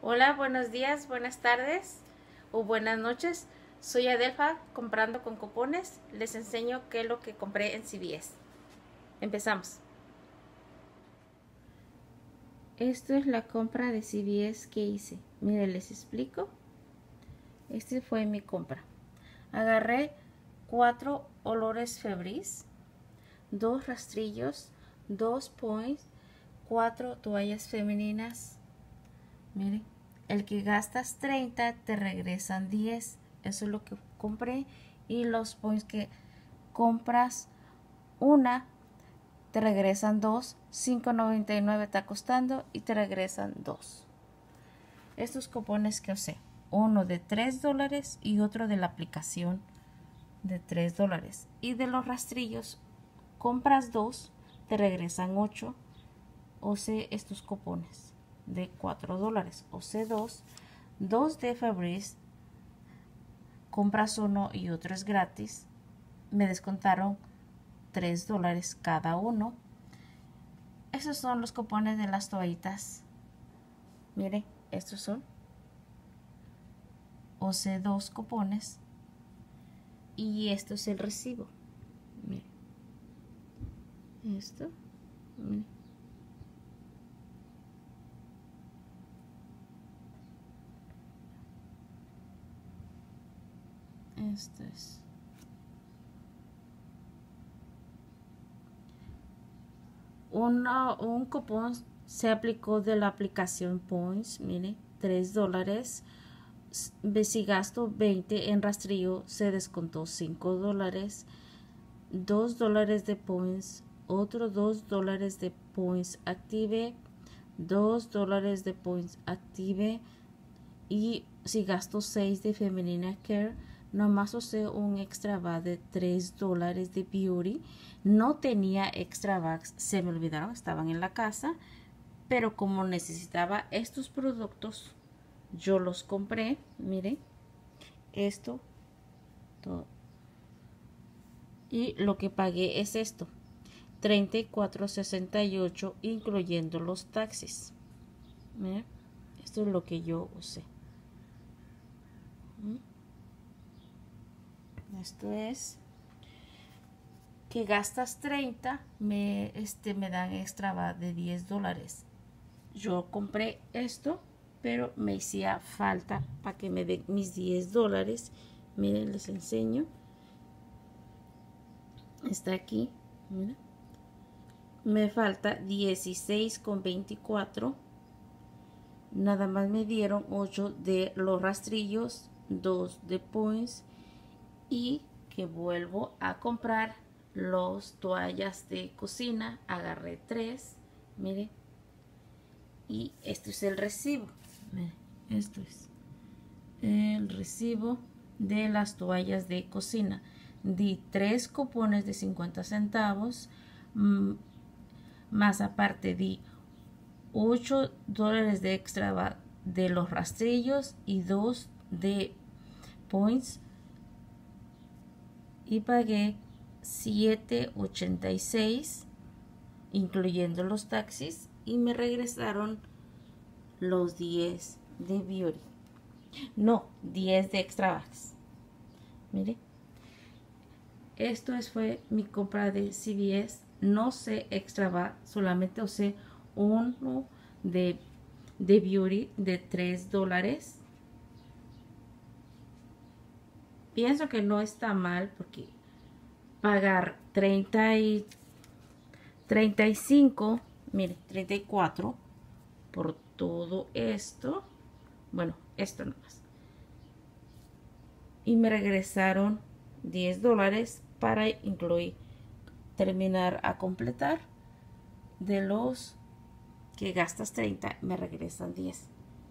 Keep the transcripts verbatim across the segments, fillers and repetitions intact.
Hola, buenos días, buenas tardes o buenas noches. Soy Adelfa, comprando con cupones. Les enseño qué es lo que compré en C V S. Empezamos. Esto es la compra de C V S que hice. Miren, les explico. Este fue mi compra. Agarré cuatro olores Febreze, dos rastrillos, dos points, cuatro toallas femeninas. Miren, el que gastas treinta te regresan diez. Eso es lo que compré. Y los points que compras una te regresan dos. cinco noventa y nueve está costando y te regresan dos. Estos cupones que usé, uno de tres dólares y otro de la aplicación de tres dólares. Y de los rastrillos, compras dos, te regresan ocho. Usé estos cupones de cuatro dólares. Usé dos, dos de Febreze, compras uno y otro es gratis. Me descontaron tres dólares cada uno. Esos son los cupones de las toallitas. Miren, estos son. Usé dos cupones y esto es el recibo. Miren, esto, miren. Esto es. Una, un cupón se aplicó de la aplicación Points, miren, tres dólares. Si gasto veinte en rastrillo, se descontó cinco dólares. dos dólares de Points, otro dos dólares de Points active, dos dólares de Points active. Y si gasto seis de Feminina Care, nomás usé un extra bag de tres dólares de Beauty. No tenía extra bags, se me olvidaron, estaban en la casa. Pero como necesitaba estos productos, yo los compré. Miren, esto, todo. Y lo que pagué es esto, treinta y cuatro sesenta y ocho, incluyendo los taxis. Miren, esto es lo que yo usé. Esto es que gastas treinta, me, este, me dan extra de diez dólares. Yo compré esto, pero me hacía falta para que me den mis diez dólares. Miren, les enseño. Está aquí. Miren. Me falta dieciséis con veinticuatro. Nada más me dieron ocho de los rastrillos, dos de points. Y que vuelvo a comprar los toallas de cocina. Agarré tres. Miren. Y esto es el recibo. Miren, esto es el recibo de las toallas de cocina. Di tres cupones de cincuenta centavos. Más aparte di ocho dólares de extra de los rastrillos y dos de points. Y pagué siete ochenta y seis, incluyendo los taxis, y me regresaron los diez de Beauty. No, diez de extra bags. Mire, esto es, fue mi compra de C V S. No sé extra bag, solamente usé uno de, de Beauty de tres dólares. Pienso que no está mal porque pagar treinta y treinta y cinco, mire, treinta y cuatro por todo esto. Bueno, esto nomás. Y me regresaron diez dólares para incluir, terminar a completar. De los que gastas treinta, me regresan diez.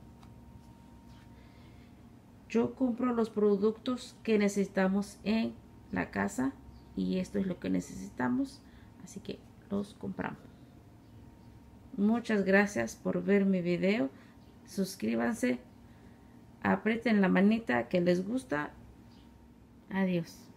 Yo compro los productos que necesitamos en la casa y esto es lo que necesitamos, así que los compramos. Muchas gracias por ver mi video. Suscríbanse, aprieten la manita que les gusta. Adiós.